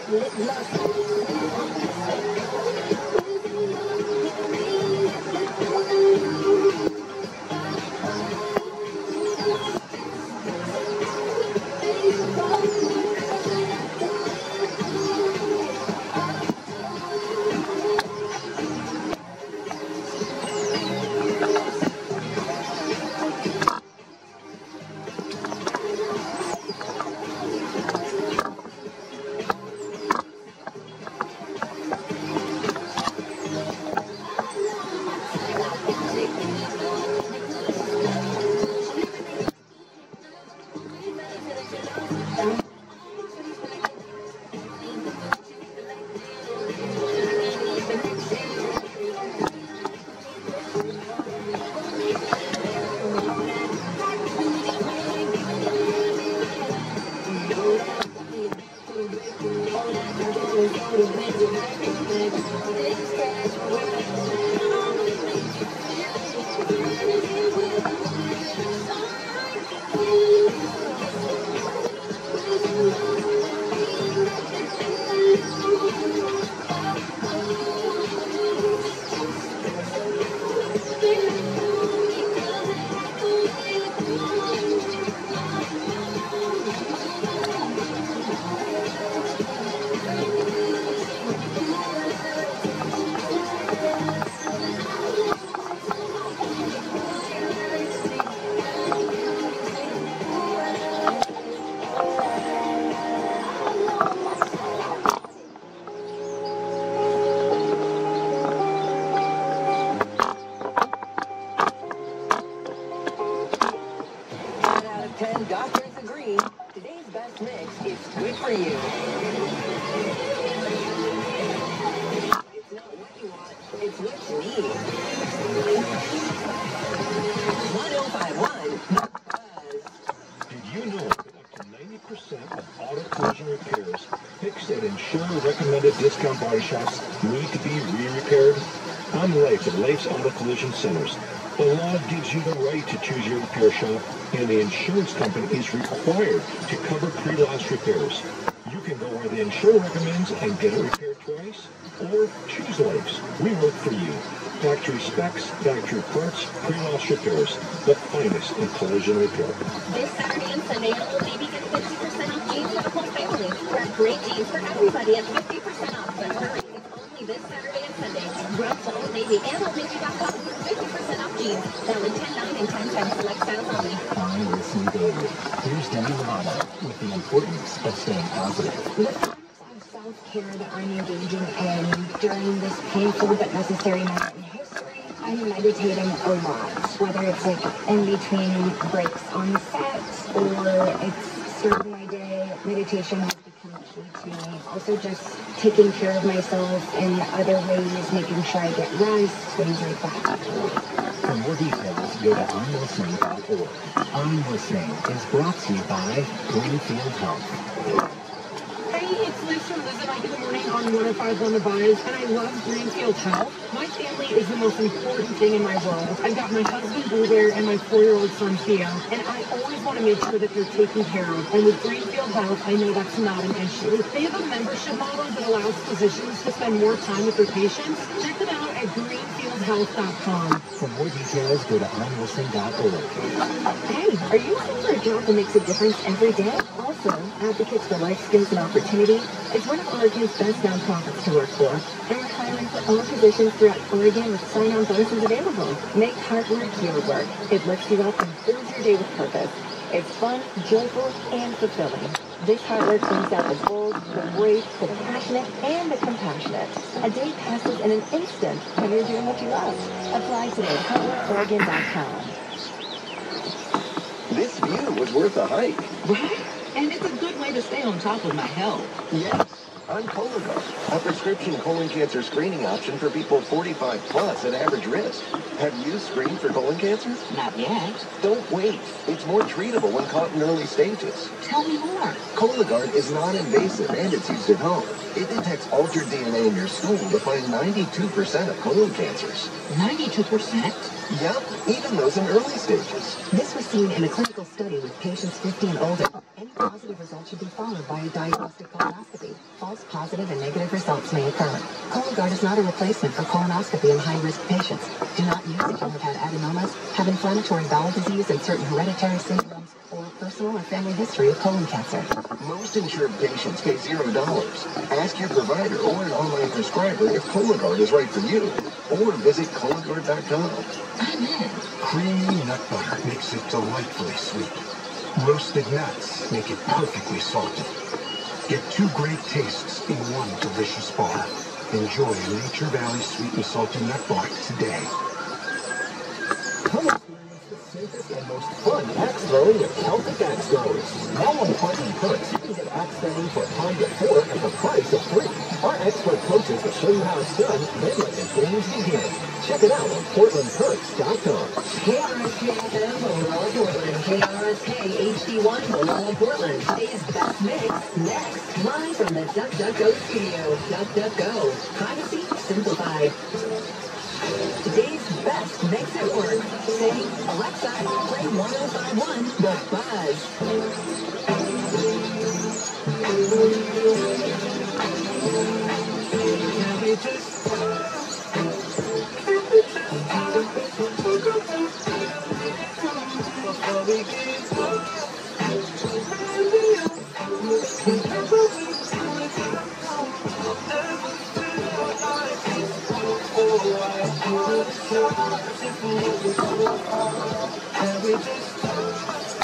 Doctors agree, today's best mix is good for you. It's not what you want, it's what you need. 1051. Did you know that up to 90% of auto collision repairs fixed at insurer-recommended discount body shops need to be re-repaired? I'm Leif at Leif's Auto Collision Centers. The law gives you the right to choose your repair shop, and the insurance company is required to cover pre-loss repairs. You can go where the insurer recommends and get it repaired twice, or choose Leif's. We work for you. Factory specs, factory parts, pre-loss repairs. The finest in collision repair. This Saturday and Sunday, Old Navy gets 50% off jeans for the whole family. Grab great jeans for everybody at 50% off. But hurry, it's only this Saturday and Sunday. Run to Old Navy and OldNavy.com for 50% off jeans. Valid 10/9 and 10/10 select styles only. Hi, listen, David. Here's Demi Lovato with the importance of staying positive. Self-care that I'm engaging in during this painful but necessary moment in history. I'm meditating a lot, whether it's like in between breaks on set or it's starting my day. Meditation has become key to me. Also just taking care of myself in other ways, making sure I get rest, things like that. For more details, go to imlistening.org. I'm Listening is brought to you by Greenfield Health. Hey, it's Liz from Liz and Mike in the Morning on 105 The Buzz, and I love Greenfield Health. My family is the most important thing in my world. I've got my husband, Boo Bear, and my 4-year-old son, Theo, and I always want to make sure that they're taken care of. And with Greenfield Health, I know that's not an issue. They have a membership model that allows physicians to spend more time with their patients. Check them out at greenfieldhealth.com. For more details, go to imlistening.org. Hey, are you looking for a job that makes a difference every day? Also, Advocates for Life Skills and Opportunity is one of Oregon's best nonprofits to work for, and we're hiring for all positions throughout Oregon with sign-on bonuses available. Make hard work your work. It lifts you up and fills your day with purpose. It's fun, joyful, and fulfilling. This hard work brings out the bold, the brave, the passionate, and the compassionate. A day passes in an instant when you're doing what you love. Apply today at hardworkoregon.com. This view was worth a hike. Right? And it's a good way to stay on top of my health. Yes, I'm Cologuard, a prescription colon cancer screening option for people 45 plus at average risk. Have you screened for colon cancer? Not yet. Don't wait. It's more treatable when caught in early stages. Tell me more. Cologuard is non-invasive and it's used at home. It detects altered DNA in your stool to find 92% of colon cancers. 92%? Yep, even those in early stages. This was seen in a clinical study with patients 50 and older. Any positive results should be followed by a diagnostic colonoscopy. False positive and negative results may occur. Cologuard is not a replacement for colonoscopy in high-risk patients. Do not use if you have had adenomas, have inflammatory bowel disease and certain hereditary syndromes, or personal or family history of colon cancer. Most insured patients pay $0. Ask your provider or an online prescriber if Cologuard is right for you, or visit Cologuard.com. Creamy nut butter makes it delightfully sweet. Roasted nuts make it perfectly salted. Get 2 great tastes in one delicious bar. Enjoy a Nature Valley sweet and salty nut bar today. Come experience the safest and most fun axe throwing with Celtic Axe Throwers. Now on Portland Perks, you can get axe throwing for a time of 4 at the price of 3. Our expert coaches will show you how it's done, then let the games begin. Check it out on PortlandPerks.com. KRSK-FM, Molalla, Portland. KRSK HD1, Molalla, Portland. Today's best mix, next. Live from the DuckDuckGo studio. DuckDuckGo. Privacy simplified. Today's best makes it work. Say, Alexa, play 1051 The Buzz. Can we just